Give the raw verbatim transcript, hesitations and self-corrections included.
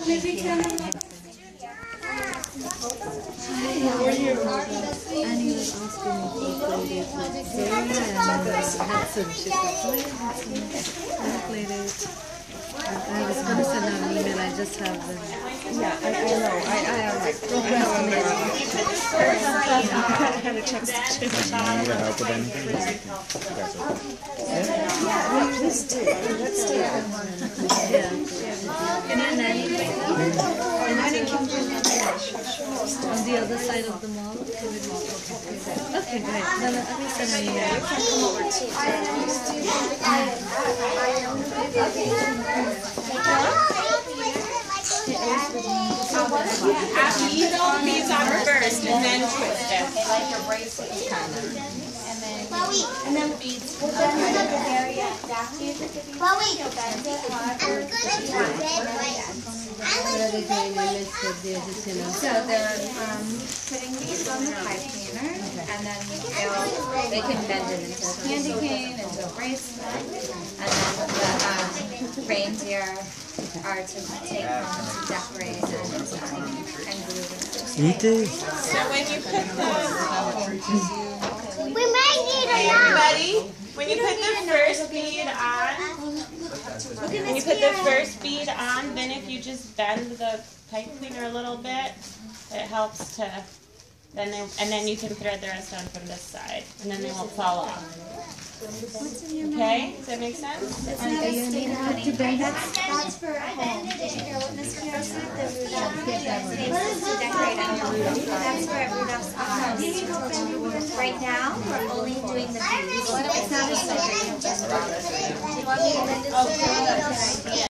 How are you? Annie was asking me for play date with Sarah and Hudson. She said, oh yeah, Hudson, I played it. I was going to send out an email, I just have them. Yeah, I, I know. I, I am like procrastinating. I had a text to You need help with anything? Yeah, we just do. Let's do it. Yeah. Can you nanny right now? And I didn't come from On the other side of the mall? Okay, great. Then let me send an email. After you throw these on first and then twist it. Like your bracelet kind of. And then and then beads. We'll put it at the very end. Chloe, I'm gonna do red So they're um, putting these on the pipe cleaner, and then they'll, they can bend it into a candy cane, into a bracelet, and then the um, reindeer are to take home to decorate and, um, and glue them. Eat it. So when you put the We might need a lot. Ready? When you put the first bead on, when you put the first bead on, then if you just bend the pipe cleaner a little bit, it helps to. Then they, and then you can thread the rest on from this side, and then they won't fall off. Okay? Does that make sense? That's not a stick, honey. That's, that's for home. Did you hear what Miss Carol said? The Rudolph. It's to decorate our Rudolph. That's for Rudolph's house. Right now, we're only doing the beads. It's not a sticker. Do you want me to bend it?